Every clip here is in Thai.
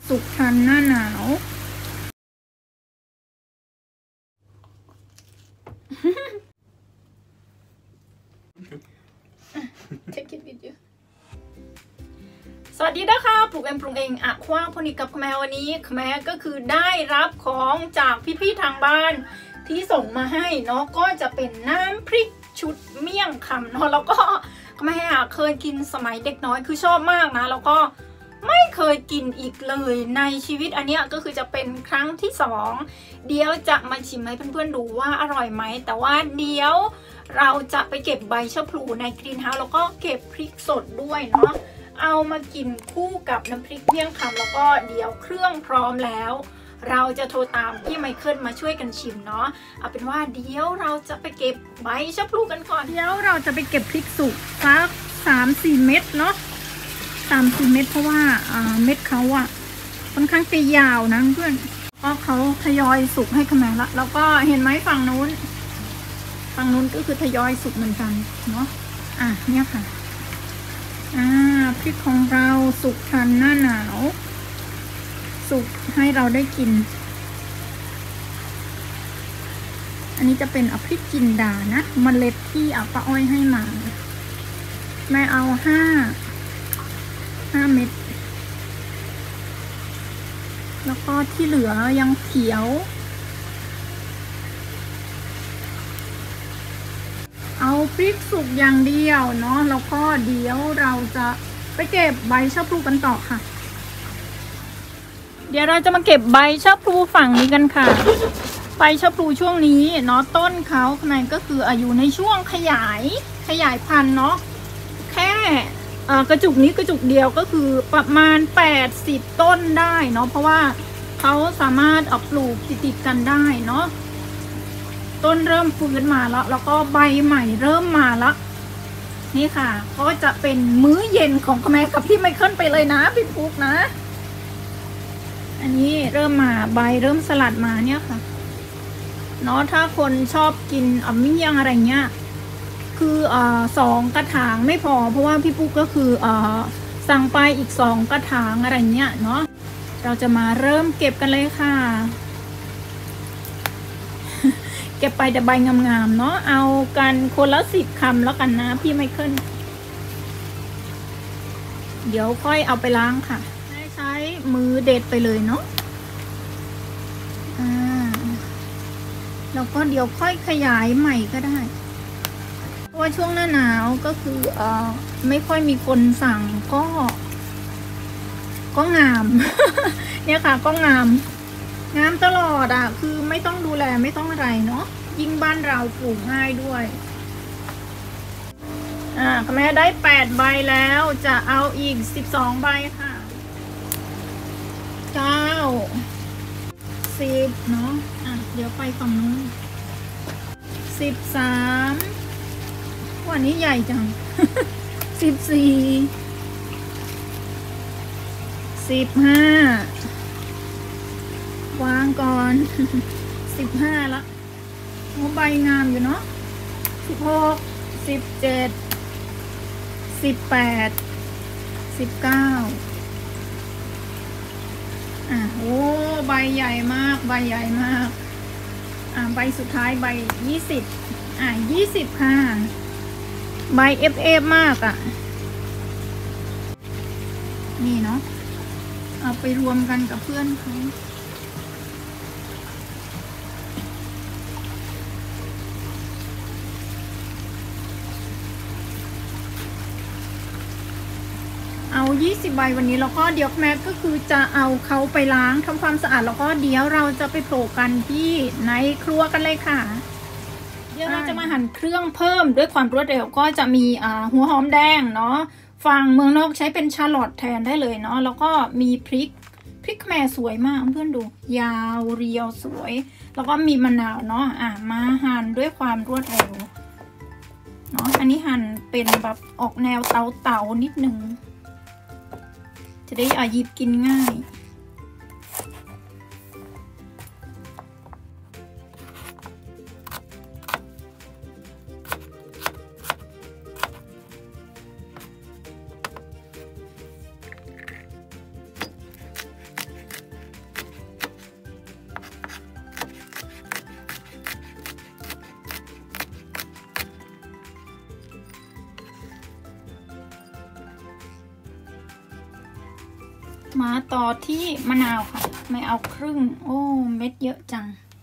สุกทันหน้าหนาว Take it with you สวัสดีนะคะปลูกเองปรุงเองอะคว้างพนิกกับแม่วันนี้แม่ก็คือได้รับของจากพี่ๆทางบ้านที่ส่งมาให้เนาะก็จะเป็นน้ำพริกชุดเมี่ยงคำเนาะแล้วก็แม่เคยกินสมัยเด็กน้อยคือชอบมากนะแล้วก็ไม่เคยกินอีกเลยในชีวิตอันนี้ก็คือจะเป็นครั้งที่2เดี๋ยวจะมาชิมให้เพื่อนๆดูว่าอร่อยไหมแต่ว่าเดี๋ยวเราจะไปเก็บใบชะพลูในกรีนเฮาส์แล้วก็เก็บพริกสดด้วยเนาะเอามากินคู่กับน้ำพริกเมี่ยงคำแล้วก็เดี๋ยวเครื่องพร้อมแล้วเราจะโทรตามพี่ไมเคิลมาช่วยกันชิมเนาะเอาเป็นว่าเดี๋ยวเราจะไปเก็บใบชะพลูกันก่อนเดี๋ยวเราจะไปเก็บพริกสุกสัก3-4 เม็ดเนาะ3-4 เม็ดเพราะว่าเม็ดเขาอะค่อนข้างจะยาวนะเพื่อนก็เขาทยอยสุกให้ขนาดละแล้วก็เห็นไหมฝั่งนู้นก็คือทยอยสุกเหมือนกันเนาะเนี่ยค่ะพริกของเราสุกทันหน้าหนาวสุกให้เราได้กินอันนี้จะเป็นพริกจินดานะเมล็ดที่ป้าอ้อยให้มาแม่เอา5 เม็ดแล้วก็ที่เหลือยังเขียวเอาพริกสุกอย่างเดียวเนาะแล้วก็เดี๋ยวเราจะไปเก็บใบชะพลูกันต่อค่ะเดี๋ยวเราจะมาเก็บใบชะพลูฝั่งนี้กันค่ะใบชะพลูช่วงนี้เนาะต้นเขาข้างในก็คืออยู่ในช่วงขยายพันธุ์เนาะแค่กระจุกนี้กระจุกเดียวก็คือประมาณ80 ต้นได้เนาะเพราะว่าเขาสามารถปลูกติดกันได้เนาะต้นเริ่มฟื้นมาแล้วก็ใบใหม่เริ่มมาแล้วนี่ค่ะก็จะเป็นมื้อเย็นของแม่กับพี่ไมเคิลไปเลยนะพี่ปุ๊กนะอันนี้เริ่มมาใบเริ่มสลัดมาเนี่ยค่ะเนาะถ้าคนชอบกินเมี่ยงอะไรเงี้ยคือ2 กระถางไม่พอเพราะว่าพี่ปุ๊กก็คือสั่งไปอีก2 กระถางอะไรเงี้ยเนาะเราจะมาเริ่มเก็บกันเลยค่ะ เก็บไปแต่ใบงามๆเนาะเอากันคนละ10 คำแล้วกันนะพี่ไมเคิลเดี๋ยวค่อยเอาไปล้างค่ะใช้มือเด็ดไปเลยเนาะแล้วก็เดี๋ยวค่อยขยายใหม่ก็ได้เพราะว่าช่วงหน้าหนาวก็คือไม่ค่อยมีคนสั่งก็งาม เนี่ยค่ะก็งามตลอดคือไม่ต้องดูแลไม่ต้องอะไรเนาะยิ่งบ้านเราปลูกง่ายด้วยแม่ได้8 ใบแล้วจะเอาอีก12 ใบค่ะ9 10เนาะเดี๋ยวไปฝั่งนู้น13วันนี้ใหญ่จัง 14 15วางก่อน 15ละใบงามอยู่เนาะ16 17 18 19โอ้ใบใหญ่มากใบใหญ่มากใบสุดท้ายใบ2020ค่ะใบFF มากนี่เนาะเอาไปรวมกันกับเพื่อนเขาเอา20 ใบวันนี้แล้วก็เดี๋ยวแม่ก็คือจะเอาเขาไปล้างทำความสะอาดแล้วก็เดี๋ยวเราจะไปโผล่กันที่ในครัวกันเลยค่ะเดี๋ยวเราจะมาหั่นเครื่องเพิ่มด้วยความรวดเร็วก็จะมีหัวหอมแดงเนาะฝั่งเมืองนอกใช้เป็นชาร์ลอตแทนได้เลยเนาะแล้วก็มีพริกแม่สวยมากเพื่อนดูยาวเรียวสวยแล้วก็มีมะนาวเนาะมาหั่นด้วยความรวดเร็วเนาะอันนี้หั่นเป็นแบบออกแนวเตานิดนึงจะได้หยิบกินง่าย นมาต่อที่มะนาวค่ะไม่เอาครึ่งโอ้เม็ดเยอะจัง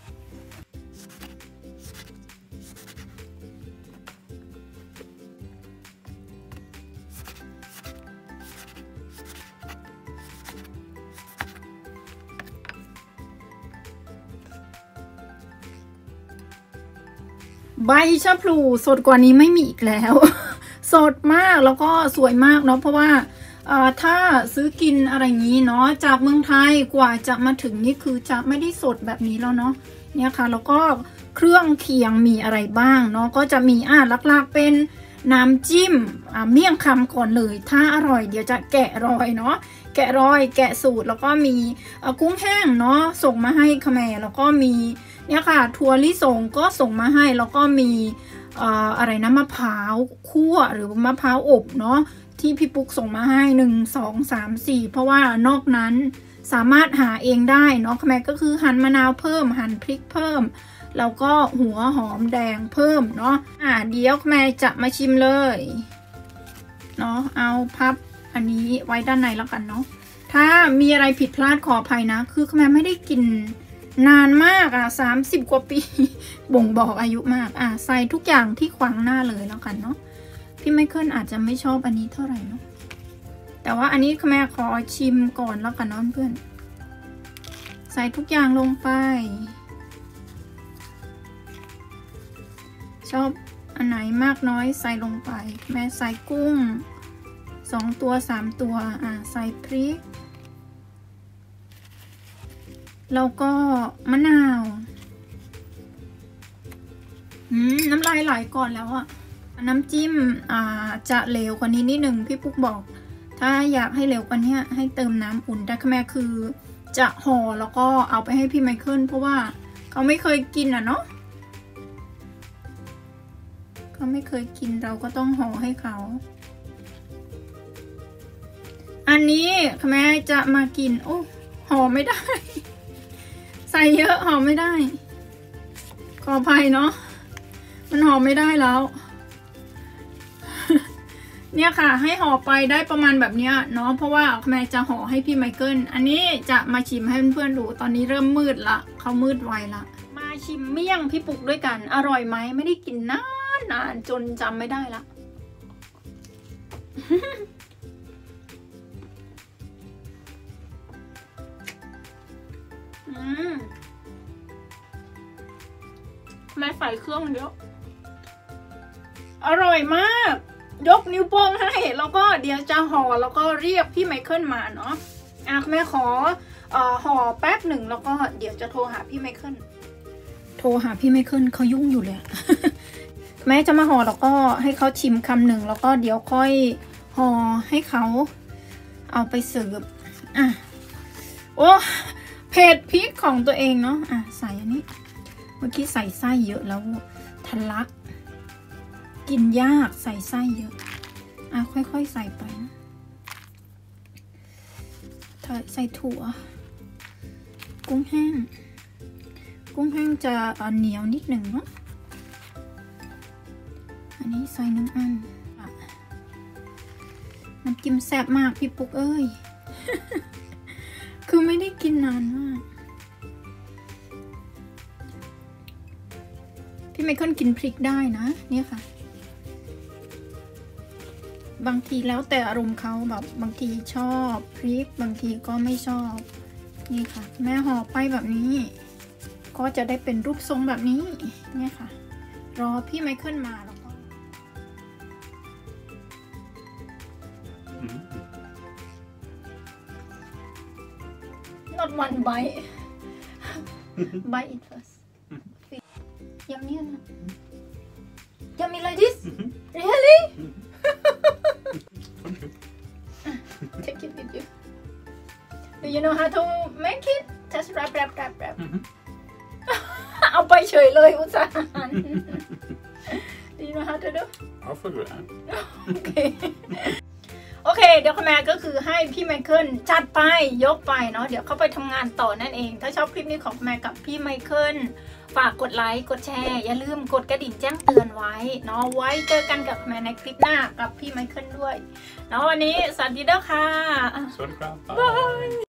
ใบชะพลูสดกว่านี้ไม่มีอีกแล้ว สดมากแล้วก็สวยมากเนาะเพราะว่าถ้าซื้อกินอะไรงี้เนาะจากเมืองไทยกว่าจะมาถึงนี่คือจะไม่ได้สดแบบนี้แล้วเนาะเนี่ยค่ะแล้วก็เครื่องเคียงมีอะไรบ้างเนาะก็จะมีหลักๆเป็นน้ำจิ้มเมี่ยงคำก่อนเลยถ้าอร่อยเดี๋ยวจะแกะรอยเนาะแกะรอยแกะสูตรแล้วก็มีกุ้งแห้งเนาะส่งมาให้คแมแล้วก็มีเนี่ยค่ะถั่วลิสงก็ส่งมาให้แล้วก็มีอะไรนะมะพร้าวคั่วหรือมะพร้าวอบเนาะที่พี่ปุ๊กส่งมาให้1 2 3 4เพราะว่านอกนั้นสามารถหาเองได้เนาะแม่ก็คือหั่นมะนาวเพิ่มหั่นพริกเพิ่มแล้วก็หัวหอมแดงเพิ่มเนาะเดี๋ยวแม่จะมาชิมเลยเนาะเอาพับอันนี้ไว้ด้านในแล้วกันเนาะถ้ามีอะไรผิดพลาดขออภัยนะคือแม่ไม่ได้กินนานมาก30 กว่าปีบ่งบอกอายุมากใส่ทุกอย่างที่ขวางหน้าเลยแล้วกันเนาะพี่ไมเคิลอาจจะไม่ชอบอันนี้เท่าไหร่เนาะแต่ว่าอันนี้แม่ขอชิมก่อนแล้วกันเนาะเพื่อนใส่ทุกอย่างลงไปชอบอันไหนมากน้อยใส่ลงไปแม่ใส่กุ้ง2 ตัว 3 ตัวใส่พริกแล้วก็มะนาวน้ำลายไหลก่อนแล้วอะน้ำจิ้มจะเหลวกว่านี้นิดหนึ่งพี่ปุ๊กบอกถ้าอยากให้เหลวกว่านี้ให้เติมน้ำอุ่นแต่แม่คือจะห่อแล้วก็เอาไปให้พี่ไมเคิลเพราะว่าเขาไม่เคยกินเนาะเขาไม่เคยกินเราก็ต้องห่อให้เขาอันนี้แม่จะมากินโอ้ห่อไม่ได้ใส่เยอะห่อไม่ได้ขออภัยเนาะมันห่อไม่ได้แล้ว เนี่ยค่ะให้ห่อไปได้ประมาณแบบนี้เนาะเพราะว่าแม่จะห่อให้พี่ไมเคิลอันนี้จะมาชิมให้เพื่อนๆดูตอนนี้เริ่มมืดละเขามืดไวละมาชิมเมี่ยงพี่ปุกด้วยกันอร่อยไหมไม่ได้กินนานจนจำไม่ได้ละ แม่ใส่เครื่องเยอะอร่อยมากยกนิ้วโป้งให้แล้วก็เดี๋ยวจะห่อแล้วก็เรียกพี่ไมเคิลมาเนาะแม่ขอห่อแป๊บหนึ่งแล้วก็เดี๋ยวจะโทรหาพี่ไมเคิลโทรหาพี่ไมเคิลเขายุ่งอยู่เลย แม่จะมาห่อแล้วก็ให้เขาชิมคำหนึ่งแล้วก็เดี๋ยวค่อยห่อให้เขาเอาไปเสิร์ฟโอ้เผ็ดพริกของตัวเองเนาะใส่อันนี้เมื่อกี้ใส่ไส้เยอะแล้วทะลักกินยากใส่ไส้เยอะค่อยๆใส่ไปนะใส่ถั่วกุ้งแห้งจะเหนียวนิดหนึ่งเนาะอันนี้ใส่1 อันน้ำจิ้มแซ่บมากพี่ปุ๊กเอ้ย คือไม่ได้กินนานมากพี่ไมเคิลกินพริกได้นะเนี่ยค่ะบางทีแล้วแต่อารมณ์เขาแบบบางทีชอบพริกบางทีก็ไม่ชอบนี่ค่ะแม่ห่อไปแบบนี้ก็จะได้เป็นรูปทรงแบบนี้เนี่ยค่ะรอพี่ไมเคิลมาแล้วก็ not one bite bite it first yummy yummy like this really take it with you do you know how to make it just wrap เอาไปเฉยเลยอุตส่าห์ do you know how to do I'll figure it out โอเคโอเคเดี๋ยวคุณแม่ก็คือให้พี่ไมเคิลจัดไปยกไปเนาะเดี๋ยวเขาไปทำงานต่อนั่นเองถ้าชอบคลิปนี้ของคุณแม่กับพี่ไมเคิลฝากกดไลค์กดแชร์อย่าลืมกดกระดิ่งแจ้งเตือนไว้เนาะไว้เจอกันกับคุณแม่ในคลิปหน้ากับพี่ไมเคิลด้วยเนาะวันนี้สวัสดีเด้อค่ะสวัสดีครับบาย